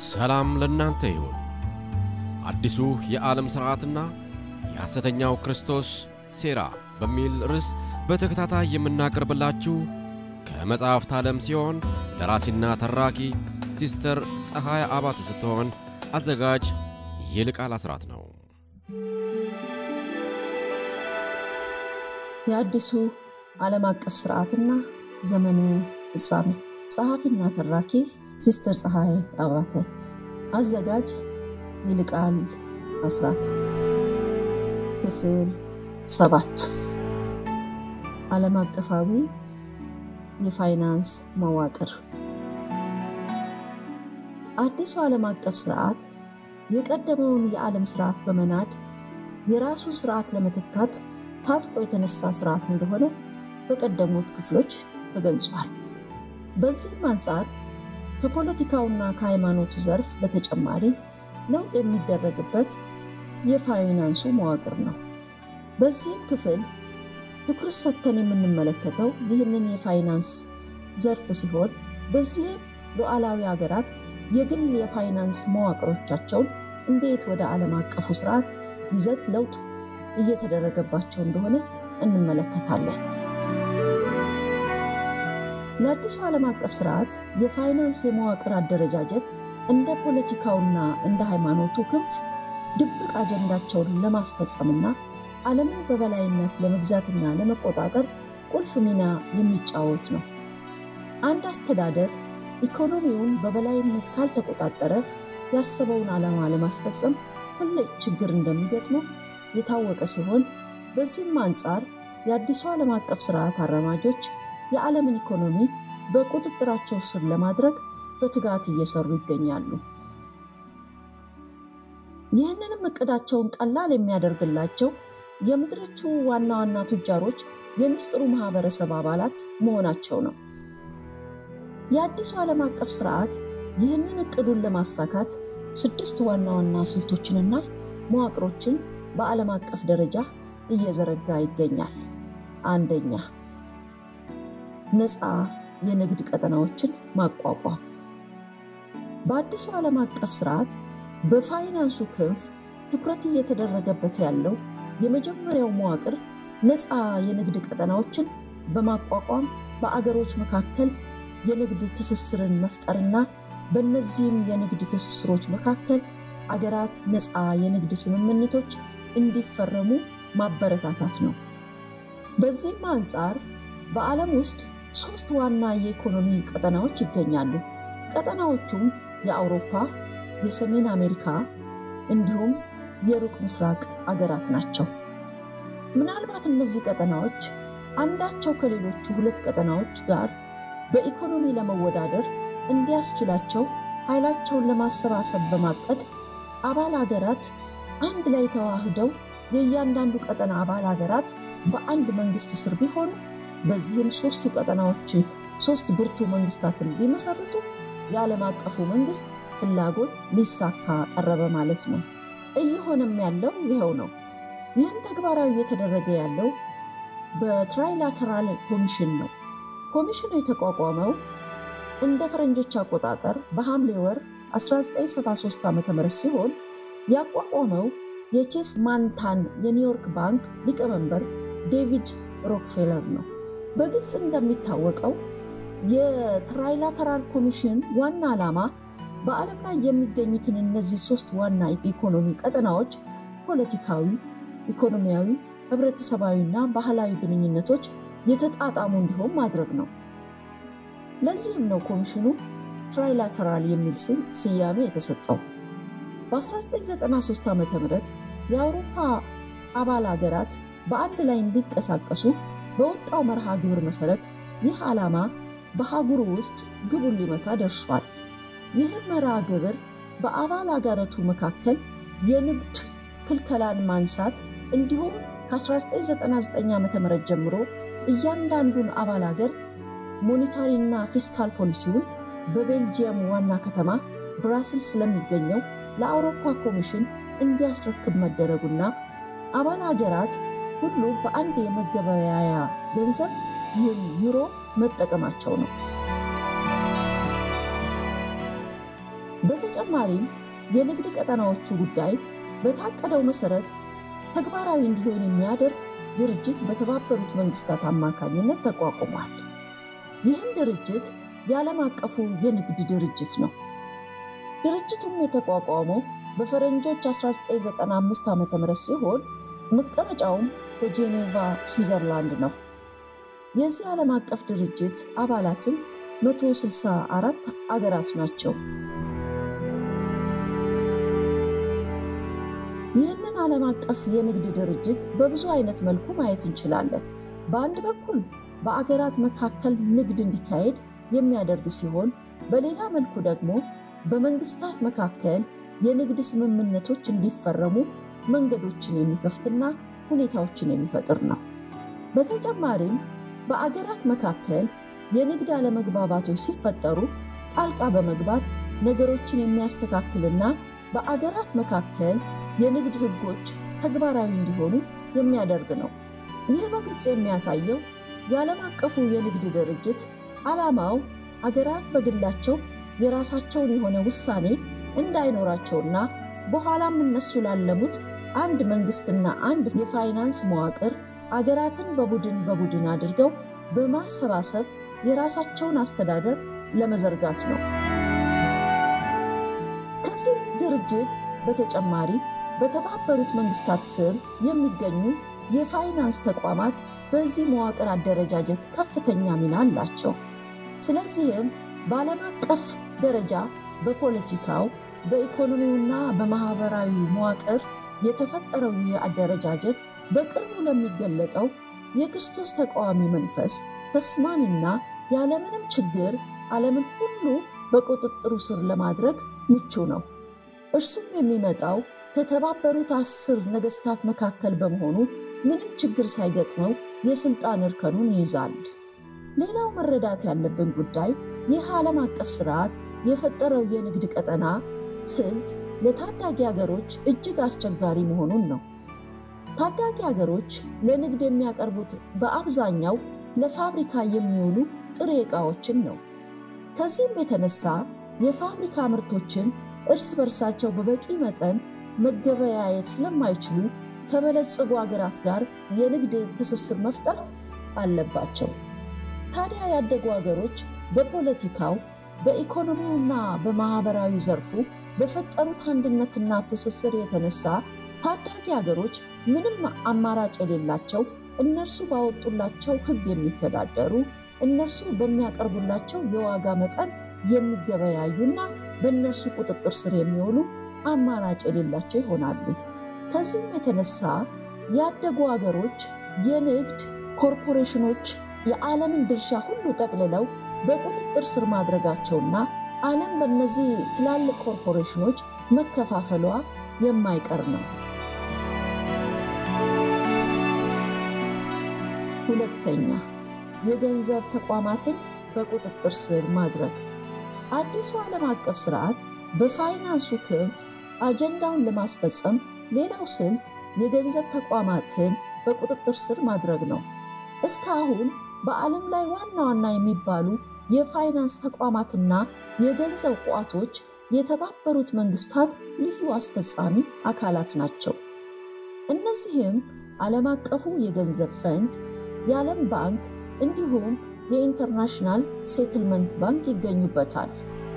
ሰላም ለእናንተ ይሁን። አዲሱ የዓለም ሥርዓትና የሐሰተኛው ክርስቶስ ሴራ በሚል ርዕስ በተከታታይ የምናቀርብላችሁ ከመጽሐፍት ዓለም ሲሆን ደራሲና ተራኪ ሲስተር ፀሐይ አባተ ስትሆን አዘጋጅ ይልቃል አስራት ነው። የአዲሱ ዓለም አቀፍ ሥርዓትና ዘመነ ፍጻሜ ጸሐፊና ተራኪ ሲስተር ፀሐይ አባተ አዘጋጅ ይልቃል አስራት ክፍል 7 ዓለም አቀፋዊ የፋይናንስ መዋቅር አዲሱ ዓለም አቀፍ ሥርዓት የቀደመውን የዓለም ሥርዓት በመናድ የራሱን ሥርዓት ለመተካት ታጥቆ የተነሳ ሥርዓት እንደሆነ በቀደሙት ክፍሎች ተገልጿል። በዚህም አንፃር ከፖለቲካውና ከሃይማኖት ዘርፍ በተጨማሪ ለውጥ የሚደረግበት የፋይናንሱ መዋቅር ነው። በዚህም ክፍል ትኩረት ሰጥተን የምንመለከተው ይህንን የፋይናንስ ዘርፍ ሲሆን በዚህም ሉዓላዊ ሀገራት የግል የፋይናንስ መዋቅሮቻቸውን እንዴት ወደ ዓለም አቀፉ ሥርዓት ይዘት ለውጥ እየተደረገባቸው እንደሆነ እንመለከታለን። ለአዲሱ ዓለም አቀፍ ሥርዓት የፋይናንስ የመዋቅር አደረጃጀት እንደ ፖለቲካውና እንደ ሃይማኖቱ ክንፍ ድብቅ አጀንዳቸውን ለማስፈጸምና ዓለምን በበላይነት ለመግዛትና ለመቆጣጠር ቁልፍ ሚና የሚጫወት ነው። አንድ አስተዳደር ኢኮኖሚውን በበላይነት ካልተቆጣጠረ ያሰበውን ዓላማ ለማስፈጸም ትልቅ ችግር እንደሚገጥመው የታወቀ ሲሆን በዚህም አንፃር የአዲሱ ዓለም አቀፍ ሥርዓት አራማጆች የዓለምን ኢኮኖሚ በቁጥጥራቸው ስር ለማድረግ በትጋት እየሰሩ ይገኛሉ። ይህንንም እቅዳቸውን ቀላል የሚያደርግላቸው የምድሪቱ ዋና ዋና ቱጃሮች የምስጢሩ ማህበረሰብ አባላት መሆናቸው ነው። የአዲሱ ዓለም አቀፍ ሥርዓት ይህንን እቅዱን ለማሳካት 6 ዋና ዋና ስልቶችንና መዋቅሮችን በዓለም አቀፍ ደረጃ እየዘረጋ ይገኛል። አንደኛ፣ ነፃ የንግድ ቀጠናዎችን ማቋቋም። በአዲሱ ዓለም አቀፍ ሥርዓት በፋይናንሱ ክንፍ ትኩረት እየተደረገበት ያለው የመጀመሪያው መዋቅር ነፃ የንግድ ቀጠናዎችን በማቋቋም በአገሮች መካከል የንግድ ትስስርን መፍጠርና በእነዚህም የንግድ ትስስሮች መካከል አገራት ነፃ የንግድ ስምምነቶች እንዲፈረሙ ማበረታታት ነው። በዚህም አንፃር በዓለም ውስጥ 3 ዋና የኢኮኖሚ ቀጠናዎች ይገኛሉ። ቀጠናዎቹም የአውሮፓ፣ የሰሜን አሜሪካ እንዲሁም የሩቅ ምስራቅ አገራት ናቸው። ምናልባት እነዚህ ቀጠናዎች አንዳቸው ከሌሎቹ 2 ቀጠናዎች ጋር በኢኮኖሚ ለመወዳደር እንዲያስችላቸው ኃይላቸውን ለማሰባሰብ በማቀድ አባል አገራት አንድ ላይ ተዋህደው የእያንዳንዱ ቀጠና አባል አገራት በአንድ መንግስት ስር ቢሆኑ በዚህም 3ቱ ቀጠናዎች 3 ብርቱ መንግስታትን ቢመሰርቱ የዓለም አቀፉ መንግስት ፍላጎት ሊሳካ ቀረበ ማለት ነው። እየሆነም ያለው ይሄው ነው። ይህም ተግባራዊ እየተደረገ ያለው በትራይላተራል ኮሚሽን ነው። ኮሚሽኑ የተቋቋመው እንደ ፈረንጆች አቆጣጠር በሐምሌ ወር 1973 ዓ.ም ሲሆን ያቋቋመው የቼስ ማንታን የኒውዮርክ ባንክ ሊቀመንበር ዴቪድ ሮክፌለር ነው። በግልጽ እንደሚታወቀው የትራይላተራል ኮሚሽን ዋና ዓላማ በዓለም ላይ የሚገኙትን እነዚህ 3 ዋና ኢኮኖሚ ቀጠናዎች ፖለቲካዊ፣ ኢኮኖሚያዊ፣ ህብረተሰባዊና ባህላዊ ግንኙነቶች የተጣጣሙ እንዲሆን ማድረግ ነው። ለዚህም ነው ኮሚሽኑ ትራይላተራል የሚል ስያሜ የተሰጠው። በ1993 ዓ.ም የአውሮፓ አባል ሀገራት በአንድ ላይ እንዲንቀሳቀሱ በወጣው መርሃ ግብር መሰረት ይህ ዓላማ በአህጉሩ ውስጥ ግቡን ሊመታ ደርሷል። ይህ መርሃ ግብር በአባል ሀገራቱ መካከል የንግድ ክልከላን ማንሳት እንዲሁም ከ1999 ዓ.ም ጀምሮ እያንዳንዱን አባል ሀገር ሞኔታሪና ፊስካል ፖሊሲውን በቤልጂየም ዋና ከተማ ብራስልስ ስለሚገኘው ለአውሮፓ ኮሚሽን እንዲያስረክብ መደረጉና አባል ሀገራት ሁሉ በአንድ የመገበያያ ገንዘብ ይህን ዩሮ መጠቀማቸው ነው። በተጨማሪም የንግድ ቀጠናዎቹ ጉዳይ በታቀደው መሰረት ተግባራዊ እንዲሆን የሚያደርግ ድርጅት በተባበሩት መንግስታት አማካኝነት ተቋቁሟል። ይህም ድርጅት የዓለም አቀፉ የንግድ ድርጅት ነው። ድርጅቱም የተቋቋመው በፈረንጆች 1995 ዓ.ም ሲሆን መቀመጫውም በጄኔቫ ስዊዘርላንድ ነው። የዚህ ዓለም አቀፍ ድርጅት አባላትም 164 አገራት ናቸው። ይህንን ዓለም አቀፍ የንግድ ድርጅት በብዙ አይነት መልኩ ማየት እንችላለን። በአንድ በኩል በአገራት መካከል ንግድ እንዲካሄድ የሚያደርግ ሲሆን፣ በሌላ መልኩ ደግሞ በመንግስታት መካከል የንግድ ስምምነቶች እንዲፈረሙ መንገዶችን የሚከፍትና ሁኔታዎችን የሚፈጥር ነው። በተጨማሪም በአገራት መካከል የንግድ አለመግባባቶች ሲፈጠሩ ጣልቃ በመግባት ነገሮችን የሚያስተካክልና በአገራት መካከል የንግድ ህጎች ተግባራዊ እንዲሆኑ የሚያደርግ ነው። ይህ በግልጽ የሚያሳየው የዓለም አቀፉ የንግድ ድርጅት ዓላማው አገራት በግላቸው የራሳቸውን የሆነ ውሳኔ እንዳይኖራቸውና በኋላም እነሱ ላለሙት አንድ መንግስትና አንድ የፋይናንስ መዋቅር አገራትን በቡድን አድርገው በማሰባሰብ የራሳቸውን አስተዳደር ለመዘርጋት ነው። ከዚህ ድርጅት በተጨማሪ በተባበሩት መንግስታት ስር የሚገኙ የፋይናንስ ተቋማት በዚህ መዋቅር አደረጃጀት ከፍተኛ ሚና አላቸው። ስለዚህም በዓለም አቀፍ ደረጃ በፖለቲካው፣ በኢኮኖሚውና በማህበራዊ መዋቅር የተፈጠረው ይህ አደረጃጀት በቅርቡ ለሚገለጠው የክርስቶስ ተቃዋሚ መንፈስ ተስማሚና ያለምንም ችግር ዓለምን ሁሉ በቁጥጥሩ ስር ለማድረግ ምቹ ነው። እርሱም የሚመጣው ከተባበሩት 10 ነገስታት መካከል በመሆኑ ምንም ችግር ሳይገጥመው የስልጣን እርከኑን ይይዛል። ሌላው መረዳት ያለብን ጉዳይ ይህ ዓለም አቀፍ ስርዓት የፈጠረው የንግድ ቀጠና ስልት ለታዳጊ ሀገሮች እጅግ አስቸጋሪ መሆኑን ነው። ታዳጊ ሀገሮች ለንግድ የሚያቀርቡት በአብዛኛው ለፋብሪካ የሚውሉ ጥሬ ዕቃዎችን ነው። ከዚህም የተነሳ የፋብሪካ ምርቶችን እርስ በርሳቸው በበቂ መጠን መገበያየት ስለማይችሉ ከበለጸጉ ሀገራት ጋር የንግድ ትስስር መፍጠር አለባቸው። ታዲያ ያደጉ ሀገሮች በፖለቲካው፣ በኢኮኖሚውና በማህበራዊ ዘርፉ በፈጠሩት አንድነትና ትስስር የተነሳ ታዳጊ ሀገሮች ምንም አማራጭ የሌላቸው፣ እነርሱ ባወጡላቸው ሕግ የሚተዳደሩ፣ እነርሱ በሚያቀርቡላቸው የዋጋ መጠን የሚገበያዩና በእነርሱ ቁጥጥር ስር የሚውሉ አማራጭ የሌላቸው ይሆናሉ። ከዚህም የተነሳ ያደጉ ሀገሮች የንግድ ኮርፖሬሽኖች የዓለምን ድርሻ ሁሉ ጠቅልለው በቁጥጥር ስር ማድረጋቸውና ዓለም በእነዚህ ትላልቅ ኮርፖሬሽኖች መከፋፈሏ የማይቀር ነው። ሁለተኛ፣ የገንዘብ ተቋማትን በቁጥጥር ስር ማድረግ። አዲሱ ዓለም አቀፍ ስርዓት በፋይናንሱ ክንፍ አጀንዳውን ለማስፈጸም ሌላው ስልት የገንዘብ ተቋማትን በቁጥጥር ስር ማድረግ ነው። እስካሁን በዓለም ላይ ዋና ዋና የሚባሉ የፋይናንስ ተቋማትና የገንዘብ ቋቶች የተባበሩት መንግስታት ልዩ አስፈጻሚ አካላት ናቸው። እነዚህም ዓለም አቀፉ የገንዘብ ፈንድ፣ የዓለም ባንክ እንዲሁም የኢንተርናሽናል ሴትልመንት ባንክ ይገኙበታል።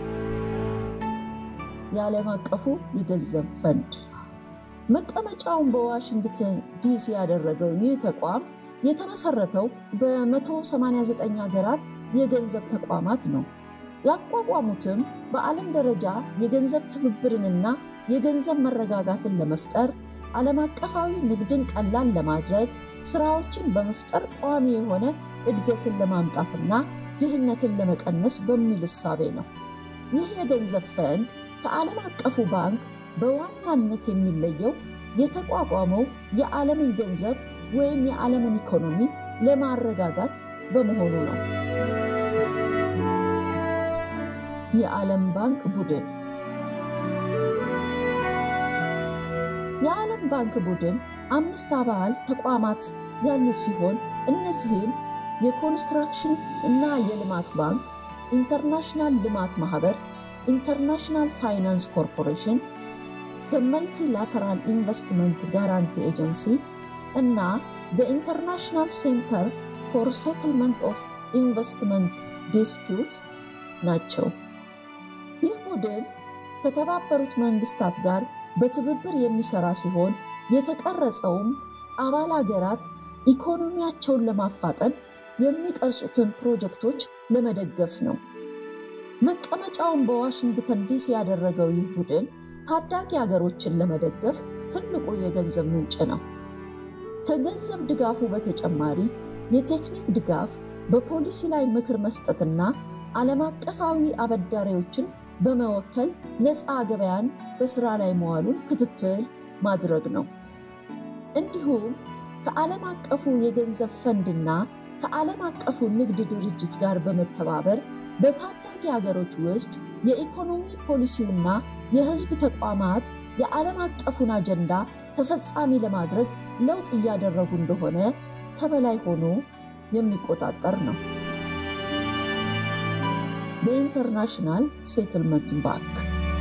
የዓለም አቀፉ የገንዘብ ፈንድ መቀመጫውን በዋሽንግተን ዲሲ ያደረገው ይህ ተቋም የተመሰረተው በ189 ሀገራት የገንዘብ ተቋማት ነው። ያቋቋሙትም በዓለም ደረጃ የገንዘብ ትብብርንና የገንዘብ መረጋጋትን ለመፍጠር፣ ዓለም አቀፋዊ ንግድን ቀላል ለማድረግ፣ ስራዎችን በመፍጠር ቋሚ የሆነ እድገትን ለማምጣትና ድህነትን ለመቀነስ በሚል እሳቤ ነው። ይህ የገንዘብ ፈንድ ከዓለም አቀፉ ባንክ በዋናነት የሚለየው የተቋቋመው የዓለምን ገንዘብ ወይም የዓለምን ኢኮኖሚ ለማረጋጋት በመሆኑ ነው። የዓለም ባንክ ቡድን የዓለም ባንክ ቡድን 5 አባል ተቋማት ያሉት ሲሆን እነዚህም የኮንስትራክሽን እና የልማት ባንክ፣ ኢንተርናሽናል ልማት ማህበር፣ International Finance Corporation, the Multilateral Investment Guarantee Agency እና the International Center for Settlement of Investment Dispute ናቸው። ይህ ቡድን ከተባበሩት መንግስታት ጋር በትብብር የሚሰራ ሲሆን የተቀረጸውም አባል ሀገራት ኢኮኖሚያቸውን ለማፋጠን የሚቀርጹትን ፕሮጀክቶች ለመደገፍ ነው። መቀመጫውን በዋሽንግተን ዲሲ ያደረገው ይህ ቡድን ታዳጊ ሀገሮችን ለመደገፍ ትልቁ የገንዘብ ምንጭ ነው። ከገንዘብ ድጋፉ በተጨማሪ የቴክኒክ ድጋፍ፣ በፖሊሲ ላይ ምክር መስጠትና ዓለም አቀፋዊ አበዳሪዎችን በመወከል ነፃ ገበያን በስራ ላይ መዋሉን ክትትል ማድረግ ነው። እንዲሁም ከዓለም አቀፉ የገንዘብ ፈንድና ከዓለም አቀፉ ንግድ ድርጅት ጋር በመተባበር በታዳጊ ሀገሮች ውስጥ የኢኮኖሚ ፖሊሲውና የህዝብ ተቋማት የዓለም አቀፉን አጀንዳ ተፈጻሚ ለማድረግ ለውጥ እያደረጉ እንደሆነ ከበላይ ሆኖ የሚቆጣጠር ነው። The International Settlement Bank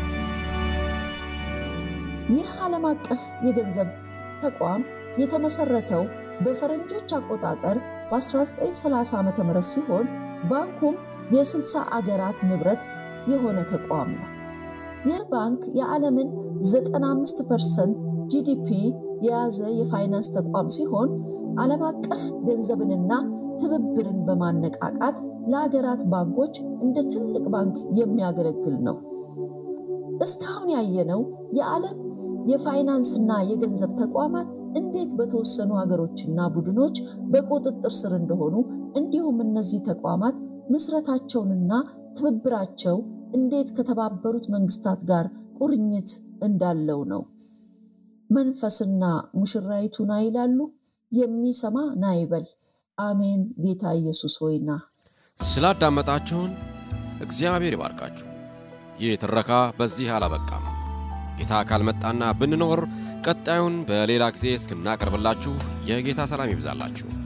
ይህ ዓለም አቀፍ የገንዘብ ተቋም የተመሰረተው በፈረንጆች አቆጣጠር በ1930 ዓመተ ምህረት ሲሆን ባንኩም የ60 አገራት ንብረት የሆነ ተቋም ነው። ይህ ባንክ የዓለምን 95% ጂዲፒ የያዘ የፋይናንስ ተቋም ሲሆን ዓለም አቀፍ ገንዘብንና ትብብርን በማነቃቃት ለሀገራት ባንኮች እንደ ትልቅ ባንክ የሚያገለግል ነው። እስካሁን ያየነው የዓለም የፋይናንስና የገንዘብ ተቋማት እንዴት በተወሰኑ ሀገሮችና ቡድኖች በቁጥጥር ስር እንደሆኑ እንዲሁም እነዚህ ተቋማት ምስረታቸውንና ትብብራቸው እንዴት ከተባበሩት መንግስታት ጋር ቁርኝት እንዳለው ነው። መንፈስና ሙሽራይቱ ና ይላሉ፣ የሚሰማ ና ይበል። አሜን። ጌታ ኢየሱስ ሆይና ስላዳመጣችሁን እግዚአብሔር ይባርካችሁ። ይህ ትረካ በዚህ አላበቃም። ጌታ ካልመጣና ብንኖር ቀጣዩን በሌላ ጊዜ እስክናቀርብላችሁ የጌታ ሰላም ይብዛላችሁ።